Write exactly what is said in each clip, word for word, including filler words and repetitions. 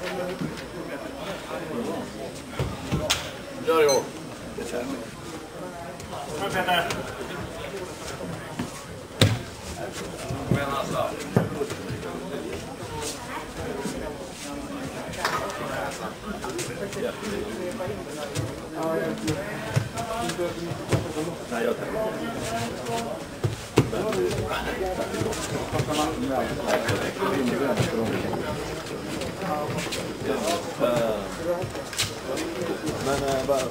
Gör i år. Kom Peter. Kom igen Assa. Nej, jag tar men bara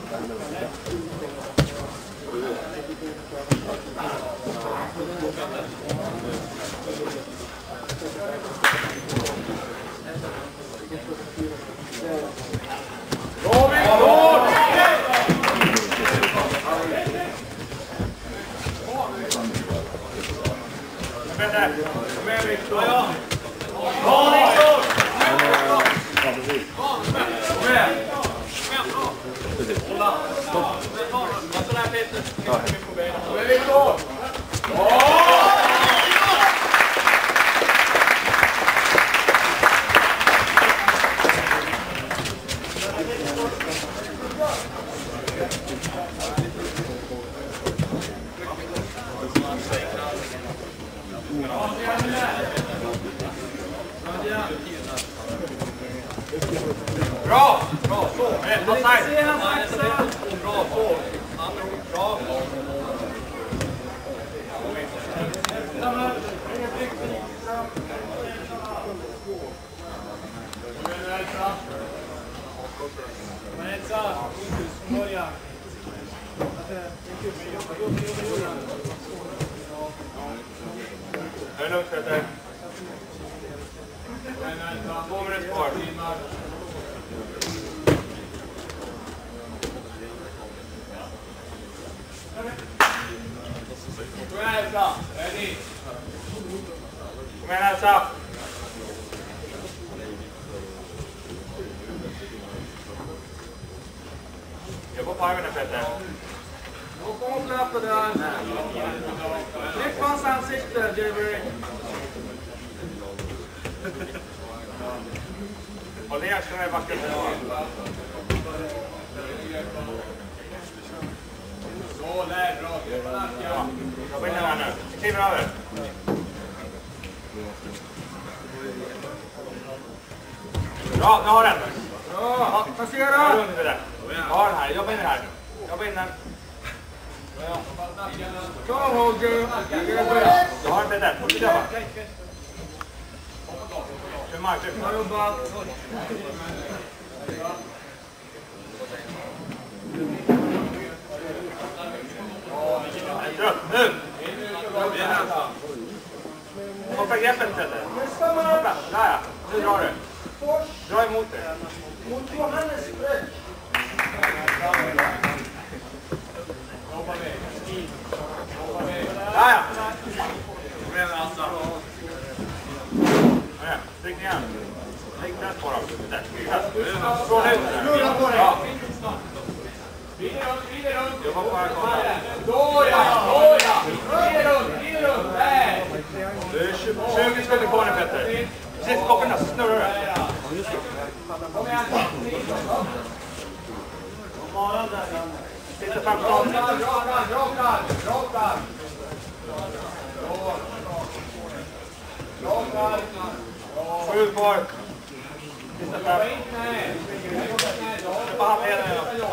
Peter, kom igen Viktor! Ja, Bra Viktor! kom igen! Hålla! Stopp! Vad sådär Peter? Kom igen Viktor! Bra! Bra! Så! Offside! Bra, så! Bra! Det är lugnt Peter. Två minuter kvar. Kom igen Elsa! Ready! Kom igen Elsa! Jag går på armen Peter. Nå kommer släppa där! Tryck på hans ansikte, Jerry! Håll ner axlarna i backen. Så, lär bra! Ja, jag vinner här nu. Vi kliver över. Bra, jag har den. Bra! Passera! Jag har den här, jag vinner här. Jag vinner. Bra Holger! Jag har den Peter, fortsätt jobba. Kör mark, kör Bra mark. jobbat! Jag är trött, nu! Hoppa greppet Peter. Hoppa, där ja. Nu drar du. Dra emot dig. Där ja. Kom igen Assa! Kom igen, tryck ner. Lägg press på dem. Där, press. Från ut. Ja. Jobba på här kommer. Då ja! Då ja! Ner runt! Ner runt! Där! Det är tjugo sekunder kvar nu Petter. Precis, koppen där, snurrar du. Kom igen! Sitter femton. Bra där! Bra där! Bra där! Bra där! Sju kvar. Sista fem. På handleden.